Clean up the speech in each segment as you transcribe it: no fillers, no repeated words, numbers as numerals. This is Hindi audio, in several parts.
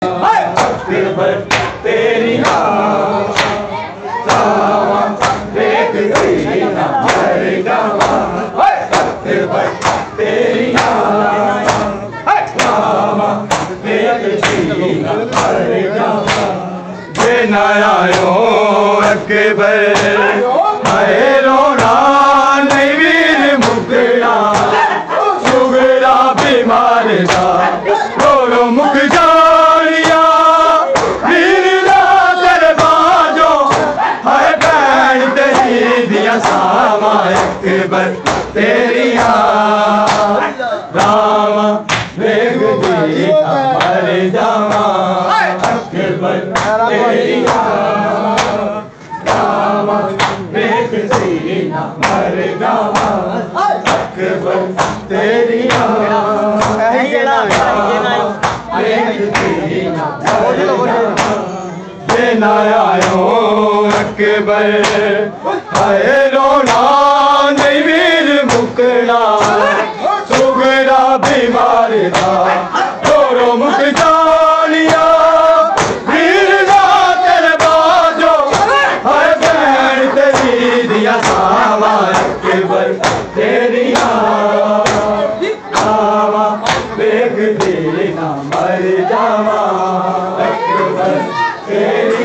अकबर तेरी रामा देखती ना मर जावा अकबर तेरी रामा देखती ना मर जावा जे न आयो अकबर है रोना नहीं वीर मुकड़ा सुगड़ा बीमार था रो मुक जानिया वीर ला दरबाजो है बैन तेरी दिया सामा अकबर तेरी रामा वेग दी मर जावा अकबर तेरी रामा वेग दी मर जावा अकबर तेरी जे न आयो अकबर है रोना नहीं वीर मुकड़ा सुगड़ा बीमार था रो मुक जानिया वीर ला दरबाजो है बैन तेरी दिया सामा अकबर तेरी रामा वेग देना मर जावा अकबर तेरी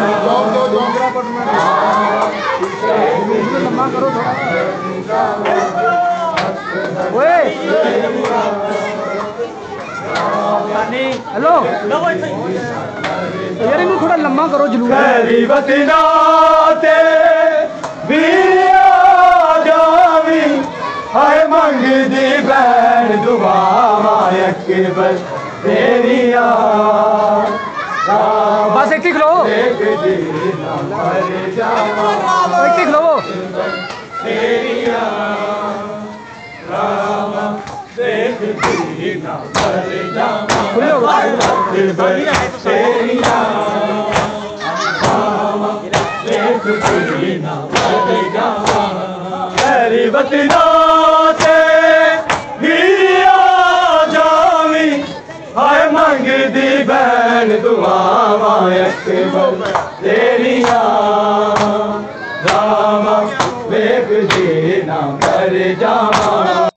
हेलो यार इन्हें थोड़ा लम्बा करो जुलूस हाय मंग दी बैन दुआ अकबर तेरी बस एक लो एक लो तेरी रामा देखती ना मर जावा अकबर तेरी रामा देखती ना मर जावा तेरी बतना से गिरिया जावी हाय मंग दी बैन दुआ अकबर तेरी रामा वेग देना मर जावा